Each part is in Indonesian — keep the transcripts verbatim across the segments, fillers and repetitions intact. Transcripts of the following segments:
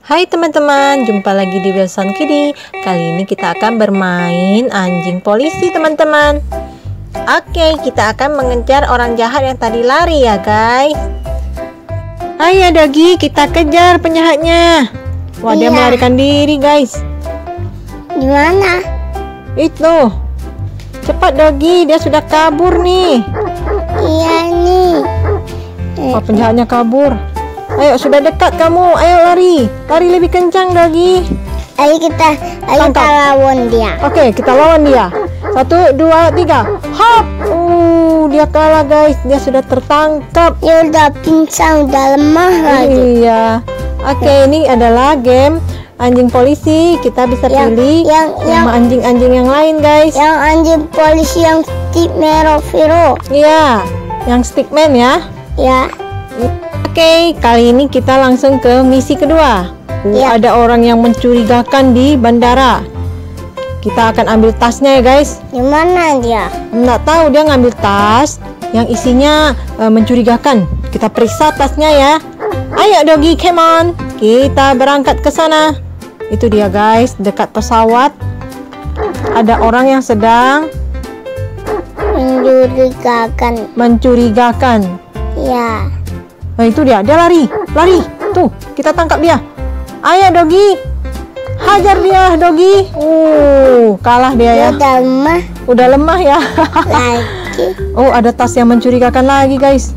Hai teman-teman, jumpa lagi di Wilson Kiddy. Kali ini kita akan bermain anjing polisi teman-teman. Oke, kita akan mengejar orang jahat yang tadi lari ya guys. Ayo Dogi, kita kejar penjahatnya. Wah, dia Iya. melarikan diri guys. Gimana? Itu. Cepat Dogi, dia sudah kabur nih. Iya nih. Oh, penjahatnya kabur. Ayo, sudah dekat kamu. Ayo lari. Lari lebih kencang Dogi. Ayo kita, ayo kita Tangkap. lawan dia. Oke, kita lawan dia. Satu, dua, tiga. Hop. Uh, dia kalah guys. Dia sudah tertangkap. Dia udah pingsan, udah lemah lagi. Iya. Oke, ini adalah game anjing polisi. Kita bisa Yang- pilih yang- yang- nama anjing-anjing yang lain guys. Yang anjing polisi yang tip merah biru. Iya, yang stickman ya. Ya. Oke, kali ini kita langsung ke misi kedua. Uh, Iya. Ada orang yang mencurigakan di bandara. Kita akan ambil tasnya ya guys. Gimana dia? Nggak tahu, dia ngambil tas yang isinya eh, mencurigakan. Kita periksa tasnya ya. Ayo Dogi, come on. Kita berangkat ke sana. Itu dia guys, dekat pesawat. Ada orang yang sedang Mencurigakan. mencurigakan. Ya. Nah itu dia, dia lari, lari. Tuh, kita tangkap dia. Ayo Dogi, hajar dia Dogi. Uh, kalah dia Dia ya. udah lemah Udah lemah ya. lagi. Oh, ada tas yang mencurigakan lagi guys.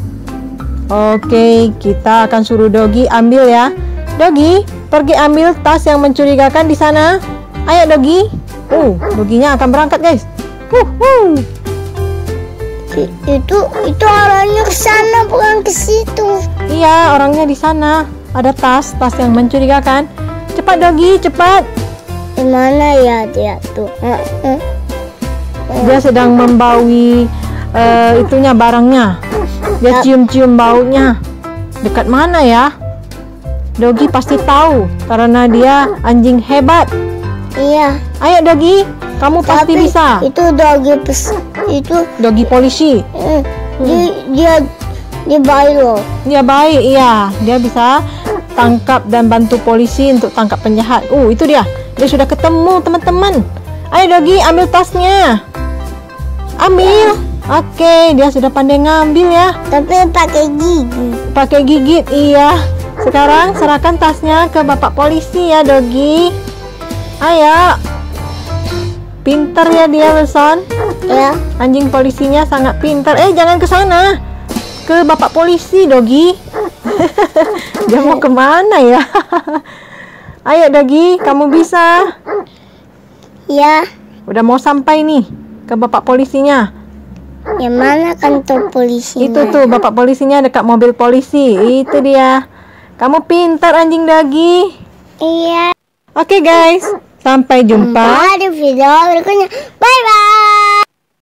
Oke, kita akan suruh Dogi ambil ya. Dogi, pergi ambil tas yang mencurigakan di sana. Ayo Dogi. Uh, Doginya akan berangkat guys. Uh, uh. I- Itu itu orangnya ke sana bukan ke situ. Iya, orangnya di sana. Ada tas, tas yang mencurigakan. Cepat Dogi, cepat. Gimana ya dia tuh? Eh, eh. Dia sedang membawi eh, itunya barangnya. Dia cium-cium baunya. Dekat mana ya? Dogi pasti tahu karena dia anjing hebat. Iya. Ayo Dogi, kamu pasti Tapi bisa. itu dogi pes itu Dogi polisi. eh, dia dia dia baik loh. Dia baik, iya. Dia bisa tangkap dan bantu polisi untuk tangkap penjahat. Uh, itu dia. Dia sudah ketemu teman-teman. Ayo Dogi, ambil tasnya. Ambil. Oke, dia sudah pandai ngambil ya. Tapi pakai gigi. Pakai gigit, iya. Sekarang serahkan tasnya ke bapak polisi ya Dogi. Ayo. Pinter ya dia Wilson. Ya. Anjing polisinya sangat pintar. Eh, jangan ke sana. Ke bapak polisi, Dogi. Dia mau kemana ya? Ayo, Dogi, kamu bisa. Ya. Udah mau sampai nih ke bapak polisinya. Yang mana kantor polisi? Itu tuh, bapak polisinya dekat mobil polisi. Itu dia. Kamu pintar, anjing Dogi. Iya. Oke, guys. Sampai jumpa. Jumpa di video berikutnya. Bye bye.